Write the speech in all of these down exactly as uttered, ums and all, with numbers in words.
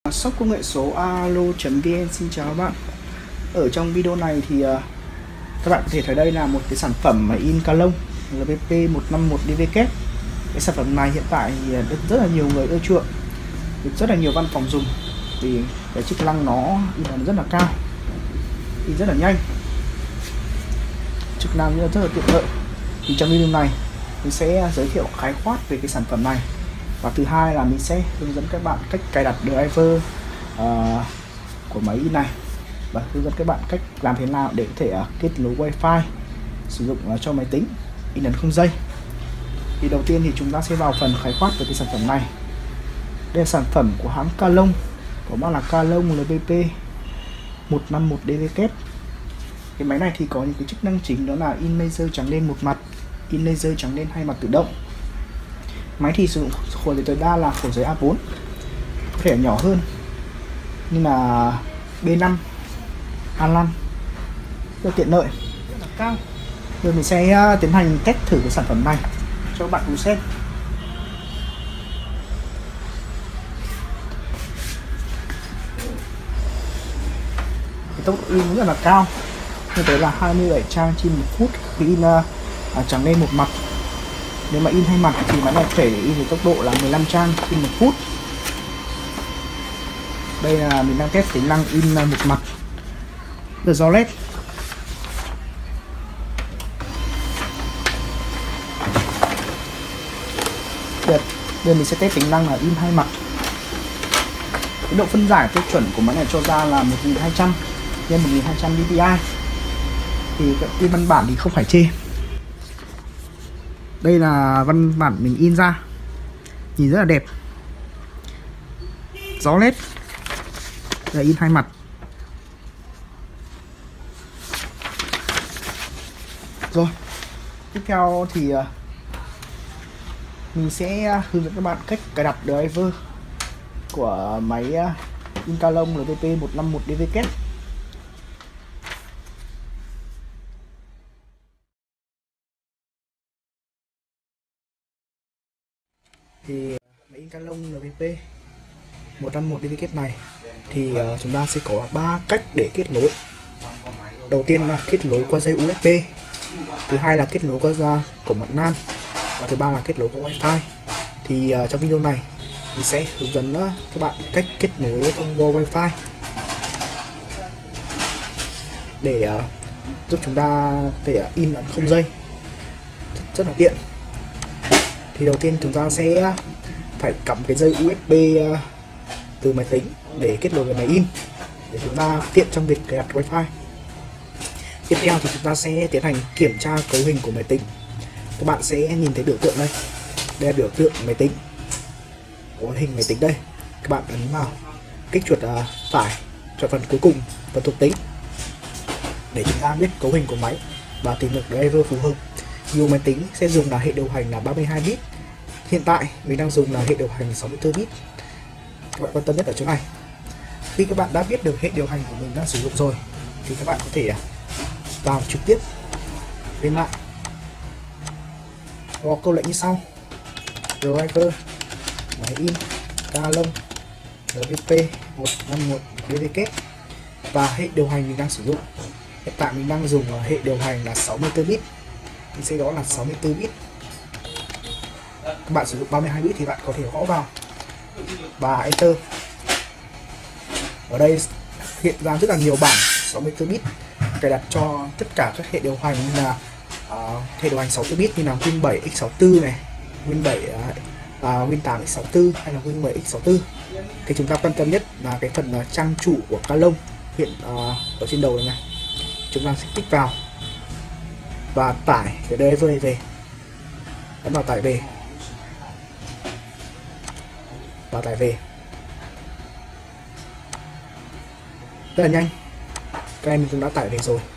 Shop công nghệ số alo.vn xin chào các bạn. Ở trong video này thì uh, các bạn có thể thấy đây là một cái sản phẩm máy in Calong lờ vê pê một năm một đê vê kép. Cái sản phẩm này hiện tại thì được rất là nhiều người ưa chuộng, được rất là nhiều văn phòng dùng vì cái chức năng nó in rất là cao, in rất là nhanh, chức năng rất là tiện lợi. Thì trong video này mình sẽ giới thiệu khái quát về cái sản phẩm này, và thứ hai là mình sẽ hướng dẫn các bạn cách cài đặt driver uh, của máy in này, và hướng dẫn các bạn cách làm thế nào để có thể uh, kết nối wifi sử dụng uh, cho máy tính in ấn không dây. Thì đầu tiên thì chúng ta sẽ vào phần khái quát về cái sản phẩm này. Đây là sản phẩm của hãng Calong, có mã là Calong lờ vê pê một năm một đê vê kép. Cái máy này thì có những cái chức năng chính, đó là in laser trắng đen một mặt, in laser trắng đen hai mặt tự động. Máy thì sử dụng khổ giấy tối đa là khổ giấy A bốn, có thể nhỏ hơn nhưng là B năm, A năm, rất tiện lợi, rất là cao. Rồi mình sẽ tiến hành test thử cái sản phẩm này cho các bạn cùng xem. Cái tốc độ in rất là cao, như thế là hai mươi bảy trang trên một phút khi in uh, trắng đen một mặt. Nếu mà in hai mặt thì máy này có thể in với tốc độ là mười lăm trang trên một phút. Đây là mình đang test tính năng in một mặt The Zolet. Được. Đây mình sẽ test tính năng là in hai mặt. Cái độ phân giải tiêu chuẩn của máy này cho ra là một nghìn hai trăm nhân một nghìn hai trăm dpi. Thì in văn bản thì không phải chê. Đây là văn bản mình in ra, nhìn rất là đẹp. Gió led là in hai mặt. Rồi, tiếp theo thì mình sẽ hướng dẫn các bạn cách cài đặt driver của máy in Calong lờ vê pê một năm một đê vê kép. Thì máy in Calong lờ vê pê một năm một đê vê kép này thì uh, chúng ta sẽ có ba cách để kết nối. Đầu tiên là kết nối qua dây u ét bê, thứ hai là kết nối qua ra cổng mặt LAN, và thứ ba là kết nối qua wifi. Thì uh, trong video này mình sẽ hướng dẫn uh, các bạn cách kết nối thông qua wifi để uh, giúp chúng ta thể uh, in ấn không dây rất, rất là tiện. Thì đầu tiên chúng ta sẽ phải cắm cái dây u ét bê uh, từ máy tính để kết nối với máy in, để chúng ta tiện trong việc cài đặt wifi. Tiếp theo thì chúng ta sẽ tiến hành kiểm tra cấu hình của máy tính. Các bạn sẽ nhìn thấy biểu tượng đây, đây là biểu tượng máy tính, có hình máy tính đây. Các bạn ấn vào, kích chuột uh, phải, chọn phần cuối cùng, phần thuộc tính, để chúng ta biết cấu hình của máy và tìm được driver phù hợp. Nhiều máy tính sẽ dùng là hệ điều hành là ba mươi hai bit. Hiện tại mình đang dùng là hệ điều hành sáu mươi tư bit. Các bạn quan tâm nhất ở chỗ này. Khi các bạn đã biết được hệ điều hành của mình đang sử dụng rồi thì các bạn có thể vào trực tiếp lên lại, có câu lệnh như sau: driver máy in Calong lờ vê pê một năm một đê vê kép và hệ điều hành mình đang sử dụng. Hiện tại mình đang dùng là hệ điều hành là sáu mươi tư bit, mình sẽ đó là sáu mươi tư bit. Các bạn sử dụng ba mươi hai bit thì bạn có thể gõ vào và enter. Ở đây hiện ra rất là nhiều bản sáu mươi tư bit cài đặt cho tất cả các hệ điều hành, như là uh, hệ điều hành sáu mươi tư bit như là Win bảy x sáu mươi tư này, Win bảy uh, uh, Win tám x sáu mươi tư hay là Win bảy x sáu mươi tư. Thì chúng ta quan tâm nhất là cái phần uh, trang chủ của Calong hiện uh, ở trên đầu này, này. Chúng ta sẽ kích vào và tải cái driver này về, ấn vào tải về và tải về rất là nhanh. Cái này mình cũng đã tải về rồi.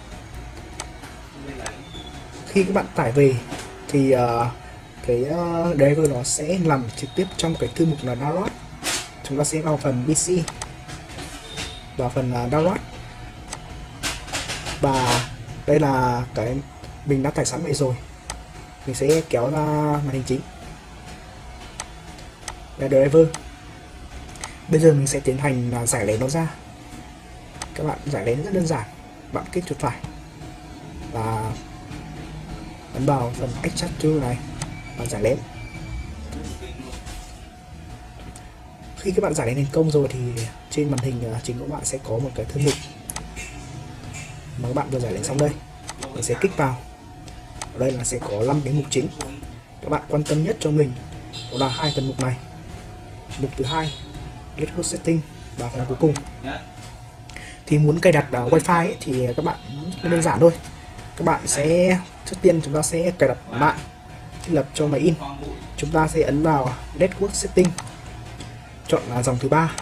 Khi các bạn tải về thì uh, cái uh, driver nó sẽ nằm trực tiếp trong cái thư mục là download. Chúng ta sẽ vào phần pê xê, vào phần uh, download, và đây là cái mình đã tải sẵn về rồi. Mình sẽ kéo ra màn hình chính, là driver. Bây giờ mình sẽ tiến hành là giải lén nó ra. Các bạn giải lén rất đơn giản, bạn kích chuột phải và ấn vào phần extract to này và giải lén. Khi các bạn giải lén thành công rồi thì trên màn hình chính của bạn sẽ có một cái thư mục mà các bạn vừa giải lén xong đây. Mình sẽ kích vào. Ở đây là sẽ có năm cái mục chính. Các bạn quan tâm nhất cho mình đó là hai phần mục này. Mục thứ hai, network setting, và phần cuối cùng. Thì muốn cài đặt uh, wifi ấy, thì các bạn đơn giản thôi. Các bạn sẽ trước tiên chúng ta sẽ cài đặt mạng thiết lập cho máy in. Chúng ta sẽ ấn vào network setting, chọn là dòng thứ ba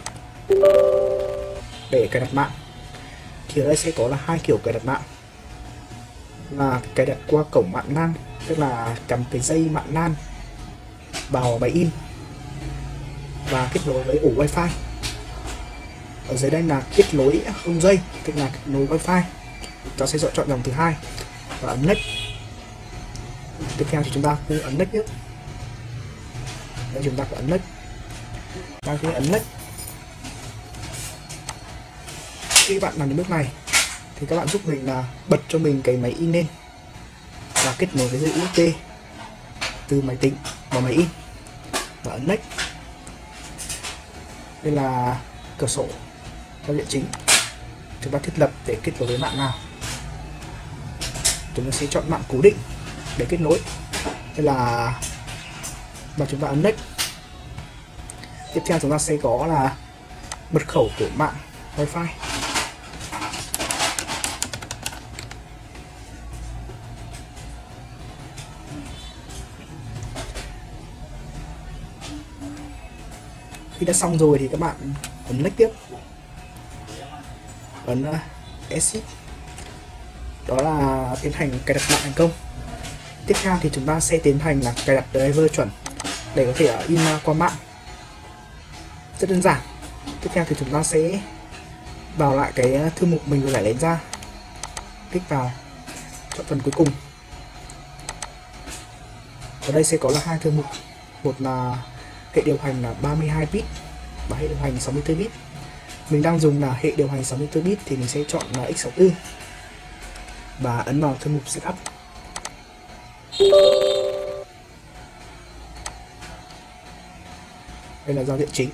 để cài đặt mạng. Thì ở đây sẽ có là hai kiểu cài đặt mạng, là cài đặt qua cổng mạng LAN, tức là cắm cái dây mạng LAN vào máy in và kết nối với ổ wifi. Ở dưới đây là kết nối không dây, tức là kết nối wifi. Ta sẽ chọn dòng thứ hai và ấn next. Tiếp theo thì chúng ta cứ ấn next nhé. Đây chúng ta cứ ấn next. Ta cứ ấn next. Khi bạn làm đến bước này thì các bạn giúp mình là bật cho mình cái máy in lên và kết nối với dây u ét bê từ máy tính vào máy in và ấn next. Đây là cửa sổ giao diện chính. Chúng ta thiết lập để kết nối với mạng nào. Chúng ta sẽ chọn mạng cố định để kết nối. Đây là và chúng ta ấn next. Tiếp theo chúng ta sẽ có là mật khẩu của mạng wifi. Khi đã xong rồi thì các bạn ấn next tiếp, ấn uh, exit. Đó là tiến hành cài đặt mạng thành công. Tiếp theo thì chúng ta sẽ tiến hành là cài đặt driver chuẩn để có thể in qua mạng. Rất đơn giản. Tiếp theo thì chúng ta sẽ vào lại cái thư mục mình vừa giải lén ra, kích vào, chọn phần cuối cùng. Ở đây sẽ có là hai thư mục, một là hệ điều hành là ba mươi hai bit và hệ điều hành sáu mươi tư bit. Mình đang dùng là hệ điều hành sáu mươi tư bit thì mình sẽ chọn là x sáu mươi tư và ấn vào thư mục setup. Đây là giao diện chính.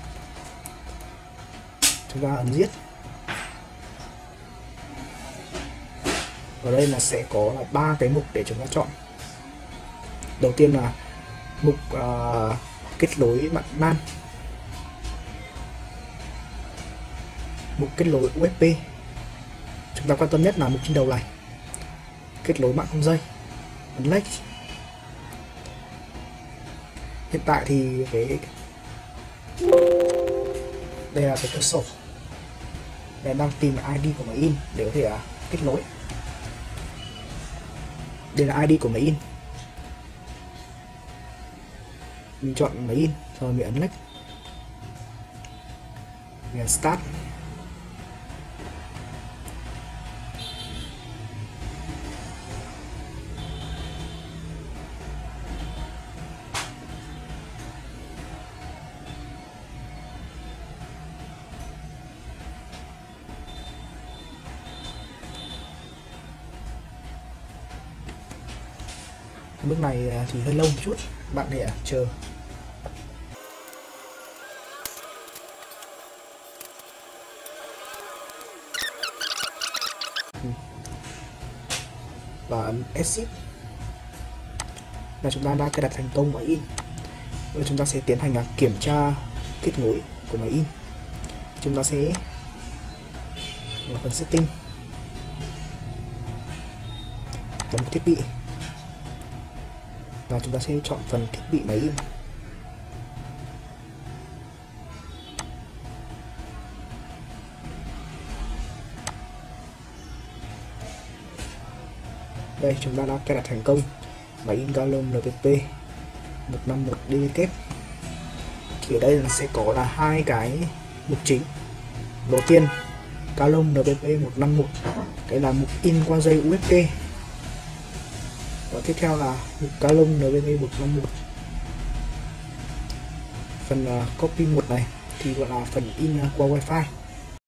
Chúng ta ấn giết. Ở đây là sẽ có là ba cái mục để chúng ta chọn. Đầu tiên là mục uh, kết nối mạng LAN, mục kết nối u ét bê. Chúng ta quan tâm nhất là mục trên đầu này, kết nối mạng không dây, ấn next. Hiện tại thì cái đây là cái cửa sổ, đây đang tìm i đê của máy in để có thể uh, kết nối. Đây là i đê của máy in. Mình chọn máy in rồi mình ấn next. Mình start. Bước này thì hơi lâu một chút, bạn để chờ. Và ấn exit là chúng ta đã cài đặt thành công máy in. Bây giờ chúng ta sẽ tiến hành là kiểm tra kết nối của máy in. Chúng ta sẽ vào phần setting, bấm thiết bị và chúng ta sẽ chọn phần thiết bị máy in. Đây chúng ta đã cài đặt thành công máy in Galom en pê pê một năm một đê vê kép. Thì ở đây là sẽ có là hai cái mục chính. Đầu tiên Galom en pê pê một năm một, cái là mục in qua dây u ét bê. Và tiếp theo là mục Galom en pê pê một năm một. Phần uh, copy một này thì thì gọi là phần in qua wifi.